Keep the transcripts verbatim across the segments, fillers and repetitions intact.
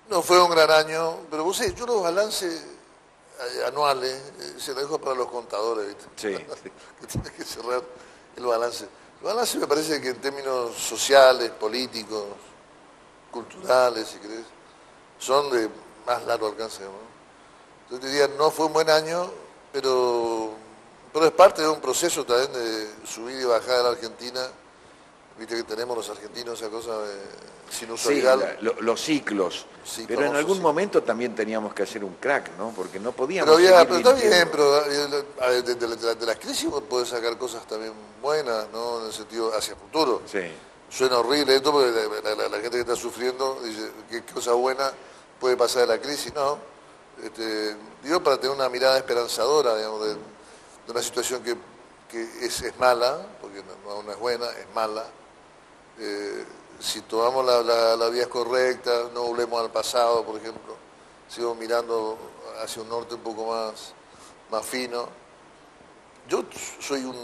No fue un gran año, pero vos sabés, yo los balances eh, anuales eh, se los dejo para los contadores, ¿viste? Sí, sí. Que tienen que cerrar el balance. El balance me parece que en términos sociales, políticos, culturales, si querés, son de más largo alcance, ¿no? Yo te diría, no fue un buen año, pero, pero es parte de un proceso también de subida y bajada de la Argentina. Viste que tenemos los argentinos esa cosa de Sí, sinusoidal. la- lo- los ciclos. Sí, Pero en famoso algún ciclo. momento también teníamos que hacer un crack, ¿no? Porque no Pero, podíamos había, seguir pero está bien, mintiendo. pero eh, a ver, de, de- de- de las crisis vos podés sacar cosas también buenas, ¿no? En el sentido hacia el futuro. Sí. Suena horrible esto porque la, la- la gente que está sufriendo dice qué cosa buena puede pasar de la crisis, ¿no? Este, digo, para tener una mirada esperanzadora, digamos, de, de una situación que, que es, es mala, porque no, no es buena, es mala. Eh, si tomamos la, la, la vía correcta, no volvemos al pasado, por ejemplo, sigo mirando hacia un norte un poco más, más fino. Yo soy un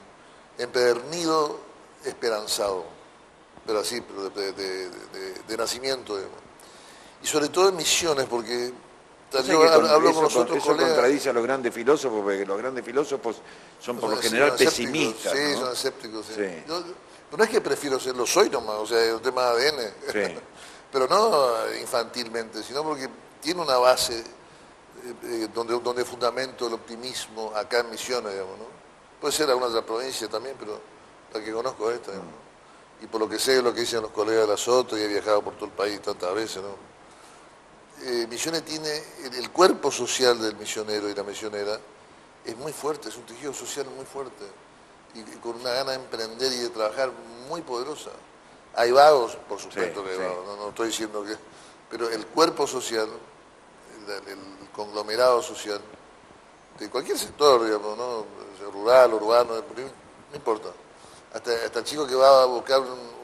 empedernido esperanzado, pero así, pero de, de- de- de nacimiento, digamos. Y sobre todo en Misiones, porque Yo sé yo que con- hablo con eso, los con- otros eso colegas. contradice a los grandes filósofos, porque los grandes filósofos son por lo Son, general son escépticos, pesimistas, sí, ¿no? son escépticos. Sí. Sí, Yo- pero no es que prefiero serlo, soy nomás, o sea, es un tema de A D N. sí. Pero no infantilmente, sino porque tiene una base eh, eh, donde, donde fundamento el optimismo acá en Misiones, digamos, ¿no? Puede ser alguna otra provincia también, pero la que conozco es esta, digamos, ¿no? Y por lo que sé, lo que dicen los colegas de la Soto, y he viajado por todo el país tantas veces, ¿no? Eh, Misiones tiene, el, el cuerpo social del misionero y la misionera es muy fuerte, es un tejido social muy fuerte y, y con una gana de emprender y de trabajar muy poderosa. Hay vagos, por supuesto Sí, que hay sí. vagos, no, no estoy diciendo que... Pero el cuerpo social, el, el conglomerado social, de cualquier sector, digamos, ¿no? Rural, urbano, no, no importa. Hasta, hasta el chico que va a buscar un,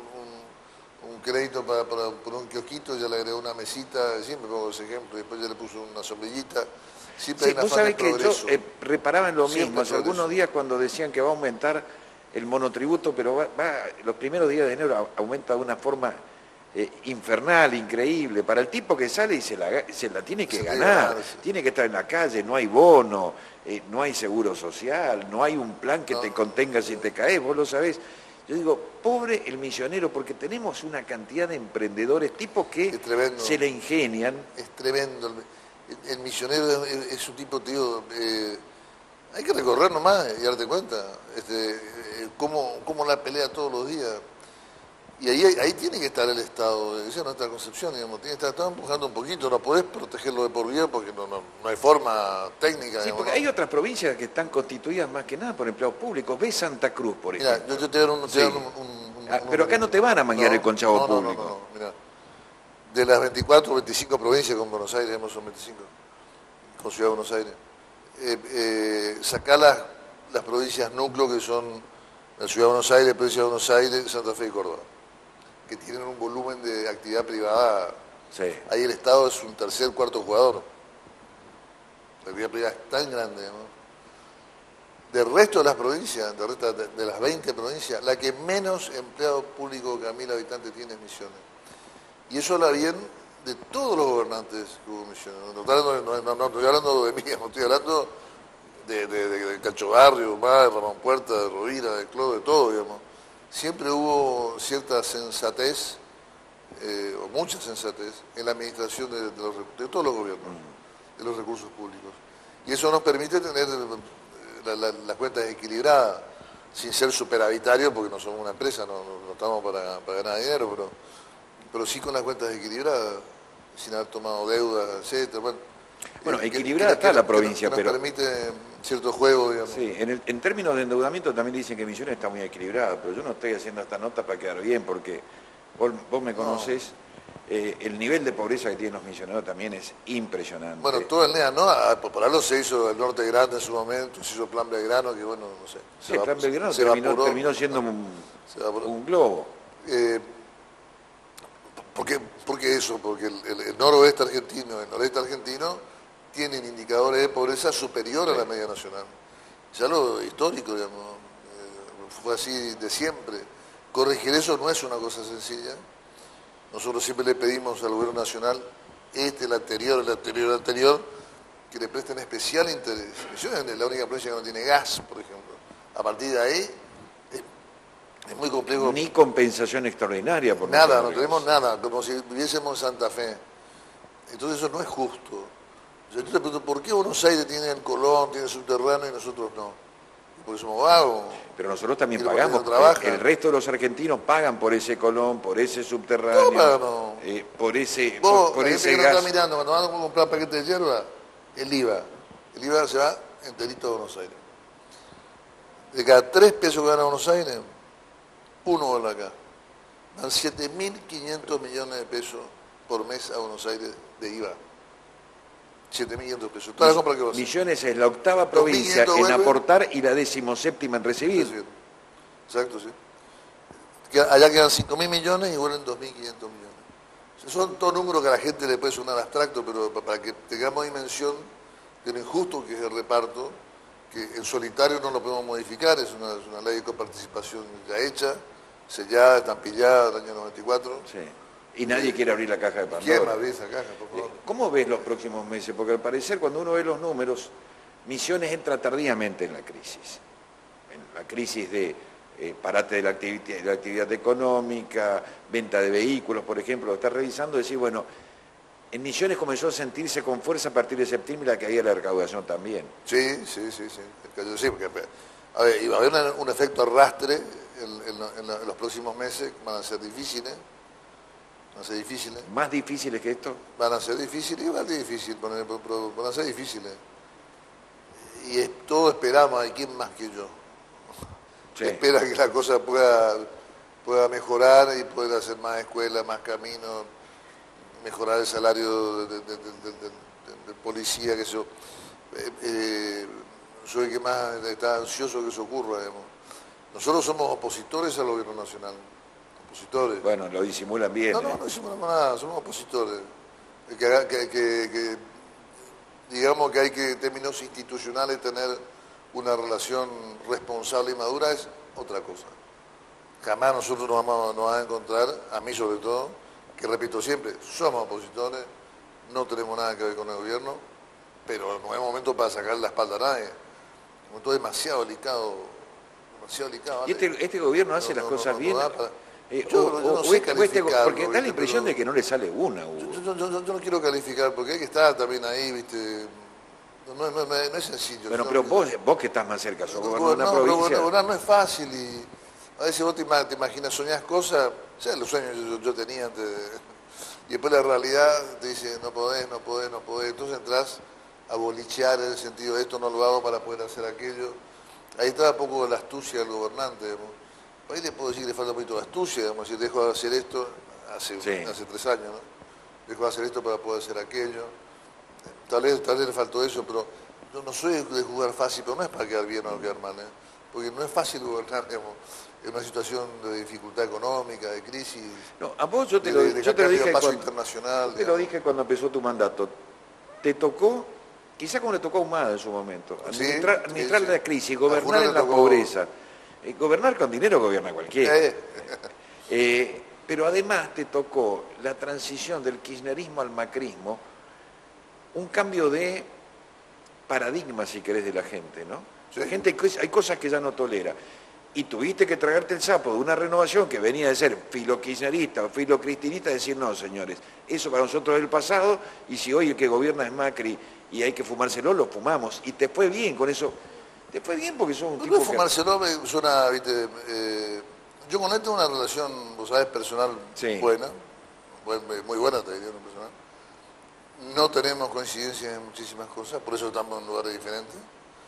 un- un crédito para, para- por un kiosquito, ya le agregó una mesita, siempre pongo ese ejemplo, y después ya le puso una sombrillita. Siempre Sí, hay una vos afán de sabés que yo progreso. eh, reparaba en lo Siempre mismo. Hace progreso. algunos días cuando decían que va a aumentar el monotributo, pero va, va- los primeros días de enero a- aumenta de una forma eh, infernal, increíble. Para el tipo que sale y se la, ga- se la tiene que Se tiene que ganar, ganar, sí. tiene que estar en la calle, no hay bono, eh, no hay seguro social, no hay un plan que No, te no, contenga si te caes, vos lo sabés. Yo digo, pobre el misionero, porque tenemos una cantidad de emprendedores, tipos que Es tremendo. se le ingenian. Es tremendo. El, el misionero es, es- es un tipo, te digo, eh, hay que recorrer nomás y darte cuenta este, eh, cómo, cómo la pelea todos los días. Y ahí, ahí tiene que estar el Estado, esa es nuestra concepción, digamos, tiene que estar todo empujando un poquito, no podés protegerlo de por vida porque no, no, no hay forma técnica, Sí, digamos, porque ¿no? hay otras provincias que están constituidas más que nada por empleados públicos. Ve Santa Cruz, por Mira, ejemplo. yo, yo te voy a dar un, te voy a Sí. dar un- un- un- Ah, un pero acá no te van a manguear el conchavo no, no, no, público. no, no, mira, de las veinticuatro o veinticinco provincias con Buenos Aires, digamos, son veinticinco, con Ciudad de Buenos Aires, eh, eh, sacá las, las provincias núcleo que son la Ciudad de Buenos Aires, Provincia de Buenos Aires, Santa Fe y Córdoba, que tienen un volumen de actividad privada. Sí. Ahí el Estado es un tercer, cuarto jugador. La actividad privada es tan grande, ¿no? Del resto de las provincias, del resto de, de las veinte provincias, la que menos empleado público cada mil habitantes tiene es Misiones. Y eso habla bien de todos los gobernantes que hubo en Misiones. No, estoy hablando, no, no, no estoy hablando de mí, no estoy hablando de, de, de, de Cacho Barrio, de Ramón Puerta, de Rovira, de Clo, de todo, digamos. Siempre hubo cierta sensatez, eh, o mucha sensatez, en la administración de, de, los, de todos los gobiernos, de los recursos públicos. Y eso nos permite tener las la, la cuentas equilibradas, sin ser superavitario, porque no somos una empresa, no, no, no estamos para, para ganar dinero, pero, pero sí con las cuentas equilibradas, sin haber tomado deuda, etcétera. Bueno, Bueno, eh, equilibrada que, que, está la que, provincia, que nos pero... permite cierto juego, digamos. Sí, en, el- en términos de endeudamiento también dicen que Misiones está muy equilibrada, pero yo no estoy haciendo esta nota para quedar bien, porque vos, vos me conocés, eh, el nivel de pobreza que tienen los misioneros también es impresionante. Bueno, todo el N E A, ¿no? Ah, por algo se hizo el Norte Grande en su momento, se hizo Plan Belgrano, que bueno, no sé. Sí, el Plan Belgrano se terminó, evaporó. terminó siendo un, Se evaporó. un globo. Eh, ¿por, qué, por qué eso? Porque el, el- el noroeste argentino, el noreste argentino, tienen indicadores de pobreza superior a la media nacional. Ya lo histórico, digamos, eh, fue así de siempre. Corregir eso no es una cosa sencilla. Nosotros siempre le pedimos al gobierno nacional este, el anterior, el anterior, el anterior, que le presten especial interés. Misiones es la única provincia que no tiene gas, por ejemplo. A partir de ahí, es, es muy complejo. Ni compensación extraordinaria por Nada, no no tenemos nada, como si viviésemos en Santa Fe. Entonces eso no es justo. O sea, yo te pregunto, ¿por qué Buenos Aires tiene el Colón, tiene el subterráneo y nosotros no? Porque somos vagos. Pero nosotros también Pero pagamos, porque no trabajan. el resto de los argentinos pagan por ese Colón, por ese subterráneo, No, pero no. eh, por ese, Vos, por, por la ese gente que no gas. está mirando, cuando van a comprar paquete de hierba, el I V A. El I V A se va enterito a Buenos Aires. De cada tres pesos que gana Buenos Aires, uno va acá. Dan siete mil quinientos millones de pesos por mes a Buenos Aires de I V A. siete mil quinientos pesos. Toda la compra que va a hacer. Misiones es la octava provincia en vuelve. aportar y la decimoséptima en recibir. Exacto, sí. Allá quedan cinco mil millones y vuelven dos mil quinientos millones. O sea, son todos números que a la gente le puede sonar abstracto, pero para que tengamos dimensión de lo injusto que es el reparto, que en solitario no lo podemos modificar, es una, es una ley de coparticipación ya hecha, sellada, estampillada del año noventa y cuatro. Sí. Y nadie quiere abrir la caja de Pandora. ¿Quién abre esa caja, por favor? ¿Cómo ves los próximos meses? Porque al parecer cuando uno ve los números, Misiones entra tardíamente en la crisis. En la crisis de eh, parate de la, activi de la actividad económica, venta de vehículos, por ejemplo, lo está revisando y decir, bueno, en Misiones comenzó a sentirse con fuerza a partir de septiembre la caída de la recaudación también. Sí, sí, sí, sí. sí porque, a ver, iba a haber una, un efecto arrastre en, en, en, en los próximos meses, van a ser difíciles. Van a ser difíciles. ¿Más difíciles que esto? Van a ser difíciles, y van a ser difíciles, van a ser difíciles. Y es, todos esperamos, ¿y quién más que yo? Sí. Espera que la cosa pueda, pueda mejorar y pueda hacer más escuelas, más caminos, mejorar el salario del de, de, de, de, de policía, que eso. Eh, eh, soy el que más está ansioso que eso ocurra, digamos. Nosotros somos opositores al gobierno nacional. Opositores. Bueno, lo disimulan bien. No, no, ¿eh? no disimulamos nada, somos opositores. Que, que, que, que, digamos que hay que, en términos institucionales, tener una relación responsable y madura es otra cosa. Jamás nosotros nos vamos, nos vamos a encontrar, a mí sobre todo, que repito siempre, somos opositores, no tenemos nada que ver con el gobierno, pero no es momento para sacar la espalda a nadie. Es un momento demasiado delicado, demasiado delicado. ¿Y este, este gobierno hace no, las no, cosas no, bien? No para... Eh, yo, o, yo no o sé este, o este, porque da la impresión pero... de que no le sale una. Yo, yo, yo, yo no quiero calificar, porque hay que estar también ahí, ¿viste? No, no, no, no es sencillo. Bueno, no, pero vos, vos que estás más cerca, sos gobernador de una no, provincia. Gobernar no es fácil y a veces vos te, te imaginas, soñás cosas, ya los sueños yo, yo tenía antes, de, y después la realidad te dice, no podés, no podés, no podés, entonces entras a bolichear en el sentido de esto no lo hago para poder hacer aquello. Ahí está un poco la astucia del gobernante, digamos. Ahí le puedo decir que le falta un poquito de astucia, digamos, si dejo de hacer esto, hace, sí. hace tres años, ¿no? Dejo de hacer esto para poder hacer aquello. Tal vez, tal vez le faltó eso, pero yo no soy de jugar fácil, pero no es para quedar bien o quedar mal, ¿eh? Porque no es fácil gobernar, digamos, en una situación de dificultad económica, de crisis. No, a vos yo te lo, de, de yo te lo dije paso cuando, internacional. Te lo dije cuando empezó tu mandato. Te tocó, quizá como le tocó a Humada en su momento, administrar, sí, administrar sí, la crisis, gobernar en la tocó... pobreza. Eh, gobernar con dinero gobierna cualquiera. Eh. Eh, pero además te tocó la transición del kirchnerismo al macrismo, un cambio de paradigma, si querés, de la gente, ¿no? Sí. La gente, hay cosas que ya no tolera. Y tuviste que tragarte el sapo de una renovación que venía de ser filo-kirchnerista o filo-cristinista, decir, no, señores, eso para nosotros es el pasado, y si hoy el que gobierna es Macri y hay que fumárselo, lo fumamos. Y te fue bien con eso. Te fue bien porque sos un no, tipo no fumárselo me suena, viste, eh, yo con él tengo una relación, vos sabés, personal sí. buena, muy buena, te diría, personal. No tenemos coincidencias en muchísimas cosas, por eso estamos en lugares diferentes.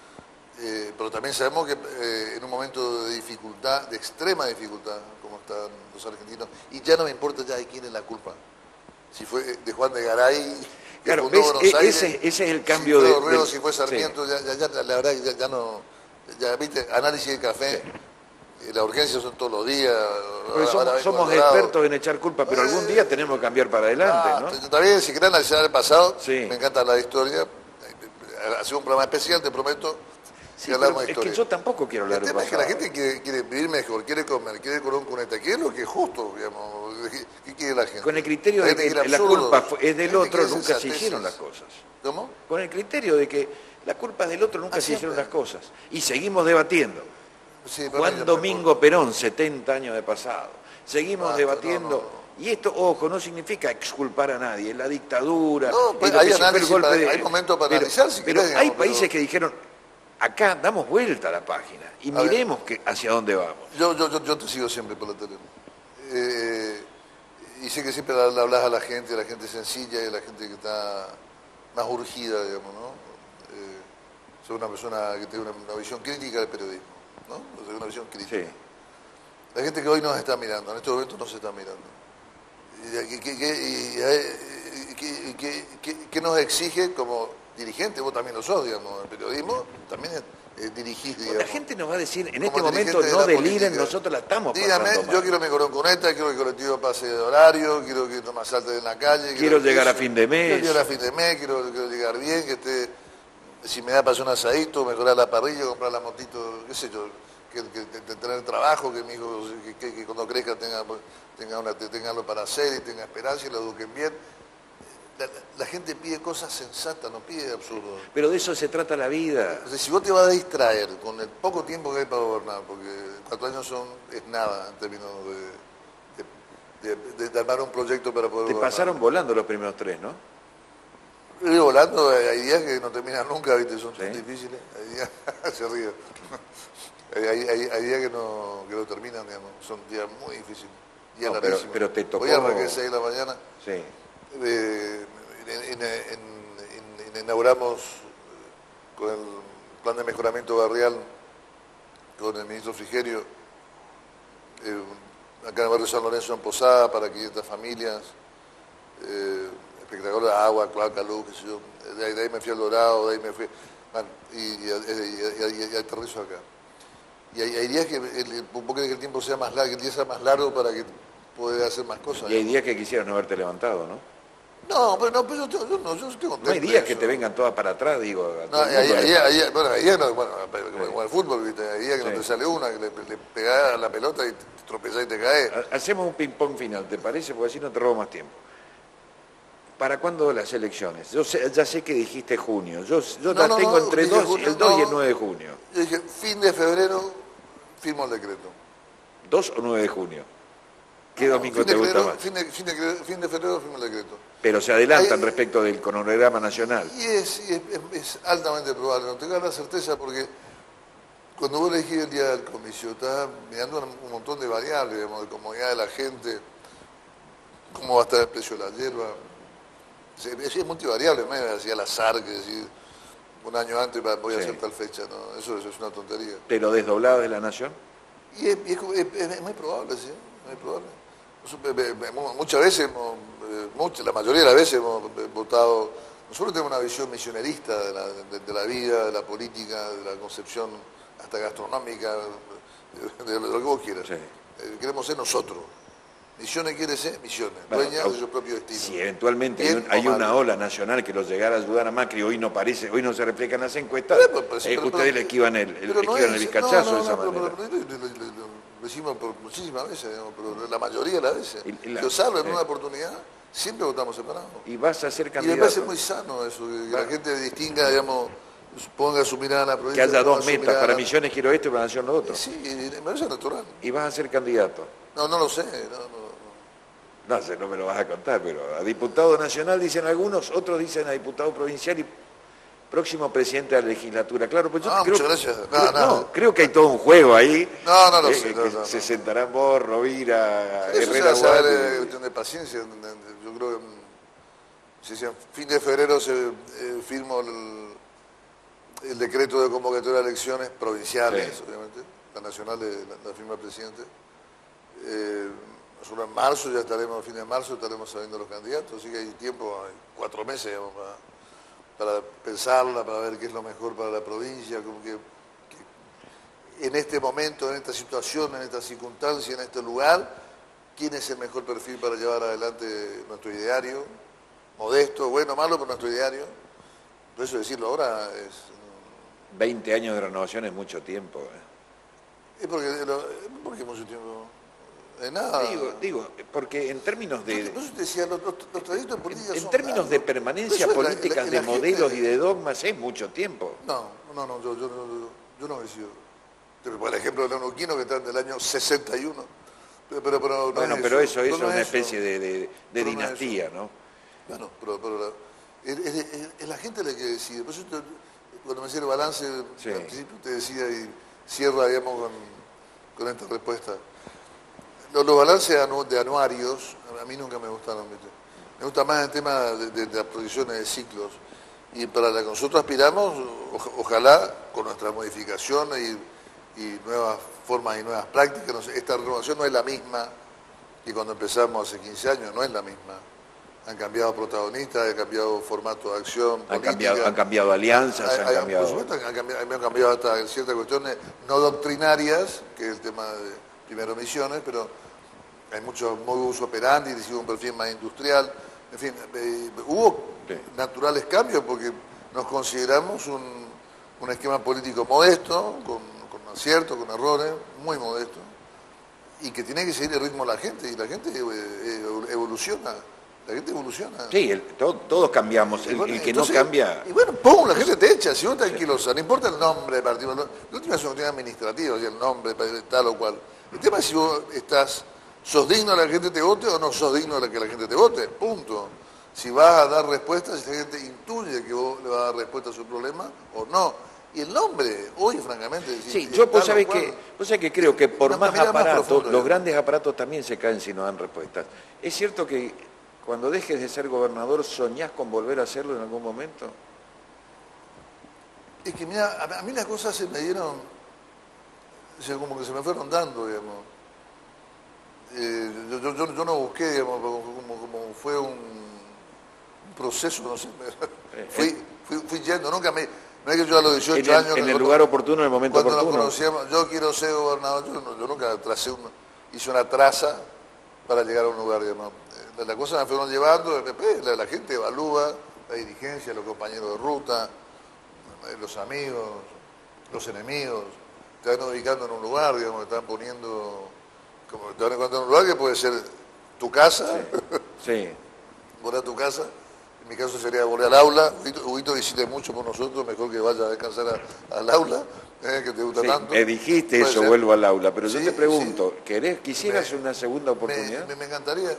Eh, pero también sabemos que eh, en un momento de dificultad, de extrema dificultad, como están los argentinos, y ya no me importa ya de quién es la culpa. Si fue de Juan de Garay, que claro, fundó ves, Buenos Aires, ese, ese es el cambio si de... fue Orrego, del, si fue Sarmiento, sí. ya, ya, ya, la verdad que ya, ya no... Ya, viste, análisis de café, sí. La urgencia son todos los días. Ahora, somos ahora somos expertos en echar culpa, pero eh, algún día tenemos que cambiar para adelante, ah, ¿no? También, si querés analizar el pasado, sí. me encanta la historia. Hacer un programa especial, te prometo, Sí, que hablamos pero de es historia. que yo tampoco quiero hablar El del tema es que pasado. la gente quiere, quiere vivir mejor, quiere comer, quiere con un cuneta, quiere lo que es justo, digamos. ¿Qué, qué quiere la gente? Con el criterio La de gente que quiere la absurdos, culpa fue- es la del gente otro, quiere nunca se sensateces. hicieron las cosas. ¿Cómo? Con el criterio de que la culpa es del otro, nunca Ah, se hicieron siempre. las cosas. Y seguimos debatiendo. Sí, pero a mí Juan ya no me Domingo importa. Perón, setenta años de pasado. Seguimos Basta, debatiendo. no, no, no. Y esto, ojo, no significa exculpar a nadie. La dictadura, No, y pues lo hay que sí fue el análisis golpe para- de- hay momentos para pero, analizar, si pero querés, hay digamos, países pero- que dijeron, acá damos vuelta a la página y A ver. miremos que, hacia dónde vamos. Yo, yo, yo, yo te sigo siempre por la tele. Eh, y sé que siempre le le hablas a la gente, a la gente sencilla y a la gente que está más urgida, digamos, ¿no? Eh, soy una persona que tiene una, una visión crítica del periodismo, ¿no? O sea, una visión crítica. Sí. La gente que hoy nos está mirando, en estos momentos nos está mirando. ¿Y, y, qué- qué- y, eh, qué- qué- qué- qué nos exige como dirigente? Vos también lo sos, digamos, el periodismo también es, es dirigir, digamos. La gente nos va a decir, en Como este momento dirigente de no la deliren, política. nosotros la estamos Dígame, pasando yo mal. quiero mi corón cuneta, quiero que el colectivo pase de horario, quiero que no más salte en la calle. Quiero llegar a eso, fin de mes. Quiero llegar a fin de mes, quiero, quiero llegar bien, que esté, si me da para hacer un asadito, mejorar la parrilla, comprar la motito, qué sé yo, que, que- que tener trabajo, que mi hijo, que, que- que cuando crezca tenga, tenga, una, tenga algo para hacer y tenga esperanza y lo eduquen bien. La, la gente pide cosas sensatas, no pide absurdo. Pero de eso se trata la vida. O sea, si vos te vas a distraer con el poco tiempo que hay para gobernar, porque cuatro años son, es nada en términos de, de, de- de armar un proyecto para poder Te gobernar. pasaron volando los primeros tres, ¿no? Yo digo, volando, hay hay días que no terminan nunca, ¿viste? Son tan Sí. difíciles. Hay días, se ríe. Hay, hay- hay- hay días que no, que no terminan, digamos. Son días muy difíciles. Días No, pero- larguísimos. pero te tocó- Hoy arranqué a las seis de la mañana. Sí. Eh, en- en- en- en- inauguramos con el plan de mejoramiento barrial con el ministro Frigerio, eh, acá en el barrio San Lorenzo en Posada para quinientas familias, eh, espectacular, agua, cloaca, luz, qué sé yo. De ahí, de ahí me fui al Dorado, de ahí me fui, bueno, y, y, y- y- y aterrizo acá. Y hay, hay días que el, vos querés que el tiempo sea más largo, que el día sea más largo para que pueda hacer más cosas. Y hay ¿no? días que quisieras no haberte levantado, ¿no? No, pero no, pero yo, tengo- yo no, yo estoy contento. No hay días de que eso. te vengan todas para atrás, digo. a No, todo el hay, mundo hay- le hay- pasa. bueno, hay días, no, bueno, como como el fútbol, ¿viste? Hay días que Sí. no te sale una, que le, le pegás a la pelota y te tropezás y te caes. Ha- Hacemos un ping-pong final, ¿te parece? Porque así no te robo más tiempo. ¿Para cuándo las elecciones? Yo sé- ya sé que dijiste junio. Yo, yo No, las no, tengo no, entre dije dos, junio, el dos y no. el nueve de junio. Yo dije, fin de febrero, firmo el decreto. ¿dos o nueve de junio? ¿Qué No, domingo fin te de gusta febrero, más? Fin de, fin de- fin de febrero firmo el decreto. Pero se adelantan Ahí- respecto del cronograma nacional. Y es, y es, es- es altamente probable, no tengo la certeza porque cuando vos elegís el día del comicio, estás mirando un, un montón de variables, digamos, de comodidad de la gente, cómo va a estar el precio de la hierba. Es, es, es multivariable, no es así al azar, que decir un año antes va- voy a Sí. hacer tal fecha, no, eso, eso es una tontería. Pero desdoblado de la nación. Y es, y es, es- es muy probable, sí, muy probable. Nosotros, eh, eh, mu- Muchas veces, hemos, eh, muchas, la mayoría de las veces hemos eh, votado, nosotros tenemos una visión misionerista de la, de- de la vida, de la política, de la concepción hasta gastronómica, de, de lo que vos quieras. Sí. Eh, queremos ser nosotros. Misiones quiere ser misiones, Bueno, dueñas au- de su propio destino. Si eventualmente hay, Bien un- hay o mal. una ola nacional que los llegara a ayudar a Macri, hoy no parece, hoy no se refleja en las encuestas, Pero, pero, eh, pero, ustedes pero, le esquivan el, el, pero no esquivan el es- vizcachazo no, no, de esa no, pero- manera. pero- pero- pero- lo- lo- lo decimos por muchísimas veces, digamos, pero la mayoría de las veces. Y- y la- Dios salvo en sí. una oportunidad, siempre votamos separados. Y vas a ser Y me candidato. parece muy sano eso, que, que la gente distinga, digamos, ponga su mirada en la Que provincia. haya ponga dos su metas, mirada para en la- Misiones quiero esto y para Nación lo otro. Sí, me parece natural. Y vas a ser candidato. No, no lo sé, no, no. No sé, no me lo vas a contar, pero a diputado nacional dicen algunos, otros dicen a diputado provincial y próximo presidente de la legislatura. Claro, pues yo Ah, creo, muchas gracias. No, creo- no. no, creo que hay todo un juego ahí. No, no lo eh, sé, que no, no, se no. sentarán vos, Rovira, Eso se Herrera va a saber, Guardia. eh, cuestión de paciencia. Yo creo que mm, si decían, fin de febrero se eh, firmó el, el decreto de convocatoria de elecciones provinciales, Sí. obviamente, la nacional de, la, la firma el presidente. Eh, nosotros en marzo, ya estaremos, a fin de marzo, estaremos sabiendo los candidatos, así que hay tiempo, hay cuatro meses, digamos, para, para pensarla, para ver qué es lo mejor para la provincia, como que, que en este momento, en esta situación, en esta circunstancia, en este lugar, quién es el mejor perfil para llevar adelante nuestro ideario, modesto, bueno, malo, pero nuestro ideario. Por eso decirlo ahora es... veinte años de renovación es mucho tiempo. ¿eh? Es porque, lo, ¿por qué mucho tiempo? De nada. Digo, digo, porque en términos de... Por eso te decía, los, los, los trayectos políticos En son términos largos. de permanencia Eso es la- política, la- la de gente- modelos y de dogmas, es mucho tiempo. No, no, no, yo, yo, yo, yo no he sido. Te pongo el ejemplo de Neuquino, que está en el año sesenta y uno. Pero, pero, pero no Bueno, es pero eso, Pero eso no es una eso. especie de, de- de Pero no es dinastía, eso. ¿no? Bueno, pero, pero la, es, es- es- es la gente la que decide. Por eso te- cuando me decía el balance, Sí. al principio te decía, y cierra, digamos, con, con esta respuesta. Los, los balances anu- de anuarios, a mí nunca me gustaron. ¿viste? Me gusta más el tema de, de, de las proyecciones de ciclos. Y para la que nosotros aspiramos, oja- ojalá, con nuestras modificaciones y, y nuevas formas y nuevas prácticas, no sé, esta renovación no es la misma que cuando empezamos hace quince años, no es la misma. Han cambiado protagonistas, han cambiado formato de acción Han política. cambiado, han cambiado alianzas, Hay- han hay- cambiado... Por supuesto, han cambiado, han cambiado hasta ciertas cuestiones no doctrinarias, que es el tema de primero misiones, pero hay muchos modus operandi, un perfil más industrial. En fin, eh, hubo Sí. naturales cambios porque nos consideramos un, un esquema político modesto, con, con aciertos, con errores, muy modesto, y que tiene que seguir el ritmo de la gente, y la gente eh, eh, evoluciona. La gente evoluciona. Sí, el- to- todos cambiamos. Y El, bueno, el que entonces- no cambia... Y bueno, pum, la gente te echa, si vos tranquilosa, no importa el nombre del partido, no, la última es una cuestión administrativa, o sea, el nombre, tal o cual. El tema es si vos estás, sos digno de la gente te vote o no sos digno de que la gente te vote, punto. Si vas a dar respuestas, si la gente intuye que vos le vas a dar respuesta a su problema o no. Y el nombre, hoy francamente... si- Sí, si yo tal vos o sabés cual, que, vos sabés que creo que por una más mirada más aparatos, profunda, los ¿eh? grandes aparatos también se caen si no dan respuestas. Es cierto que cuando dejes de ser gobernador, ¿soñás con volver a hacerlo en algún momento? Es que mira, a, a mí las cosas se me dieron, o sea, como que se me fueron dando, digamos. Eh, yo, yo, yo- yo no busqué, digamos, como, como- como fue un, un proceso, no sé. me- Eh, fui, fui, fui yendo, nunca me... No es que yo a los En dieciocho el, años... en que el cuando- lugar oportuno, en el momento Cuando nos oportuno. conocíamos, yo quiero ser gobernador, yo, no- yo nunca tracé una, hice una traza para llegar a un lugar, digamos. Eh, Las cosas me fueron llevando, después la, la gente evalúa, la dirigencia, los compañeros de ruta, eh, los amigos, los enemigos, te van ubicando en un lugar, digamos, te van poniendo, como te van encontrando en un lugar que puede ser tu casa, Sí. volver a tu casa. En mi caso sería volver al aula. Huguito, Huguito visite mucho por nosotros, mejor que vaya a descansar a- al aula, eh, que te gusta Sí, tanto. me dijiste Puede eso, ser. vuelvo al aula, pero yo Sí, te pregunto, sí. ¿querés, quisieras Me- una segunda Me, oportunidad? me- me encantaría.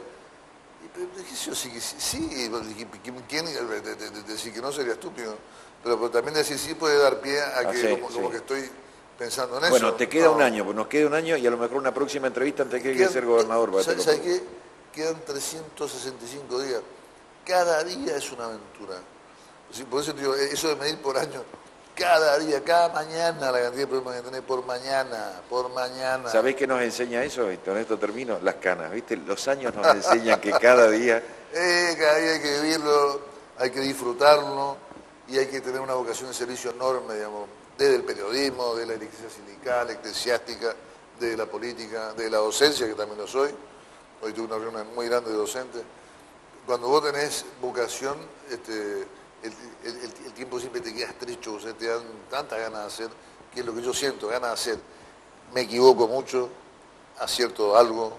Y, pero, qué sé yo, sí, que sí, sí, ¿quién, quién- de- de- de- decir que no sería estúpido? Pero, pero también decir sí puede dar pie a Ah, que sí, como, sí. como que estoy pensando en eso. Bueno, te queda No. un año, pues nos queda un año y a lo mejor una próxima entrevista antes que Quedan- ser gobernador. para ¿Sabes te lo sabes qué? Quedan trescientos sesenta y cinco días. Cada día es una aventura. Sí, por eso te digo, eso de medir por año, cada día, cada mañana, la cantidad de problemas que tenés por mañana, por mañana. ¿Sabés qué nos enseña eso? Y con esto termino, las canas, ¿viste? Los años nos enseñan que cada día... Eh, cada día hay que vivirlo, hay que disfrutarlo y hay que tener una vocación de servicio enorme, digamos, desde el periodismo, de la dirigencia sindical, eclesiástica, de la política, de la docencia, que también lo soy. Hoy tuve una reunión muy grande de docentes. Cuando vos tenés vocación, este, el, el- el- el tiempo siempre te queda estrecho, o sea, te dan tantas ganas de hacer, que es lo que yo siento, ganas de hacer. Me equivoco mucho, acierto algo,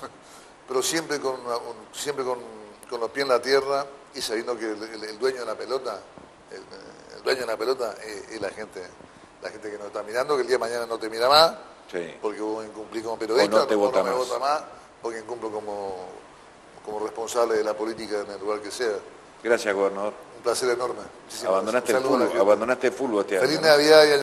pero siempre con, una- un- siempre con, con los pies en la tierra y sabiendo que el, el- el dueño de la pelota, el, el dueño de la pelota es, es la gente, la gente que nos está mirando, que el día de mañana no te mira más, Sí. porque vos incumplís como periodista, O no te vota me más. vota más, porque incumplo como, como responsable de la política en el lugar que sea. Gracias, gobernador. Un placer enorme. Muchísimas Abandonaste el gracias. Un saludo a la fútbol, gente. abandonaste el fútbol este año. Feliz ¿no? Navidad y